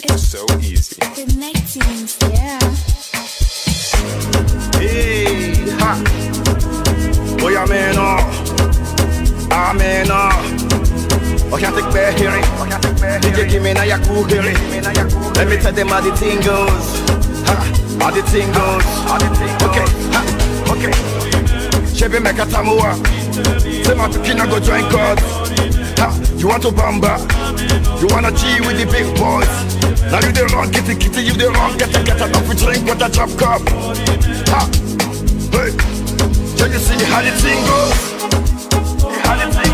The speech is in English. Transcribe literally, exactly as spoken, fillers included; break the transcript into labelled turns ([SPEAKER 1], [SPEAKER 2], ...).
[SPEAKER 1] It's so easy.
[SPEAKER 2] Connecting, yeah.
[SPEAKER 3] Hey, ha. Boy, I'm in awe. I'm in awe. I can't take back hearing. D J give me now your cool hearing. Let me tell them how the thing goes. Ha, how the thing goes. Okay, ha, okay. Chebe make a tamua. Say my tukina go join God. Ha, you want to bamba? You wanna G with the big boys? Now you the wrong kitty kitty, you the wrong get a get a coffee drink with a drop cup. Ha, hey, can you see how the thing goes? How the thing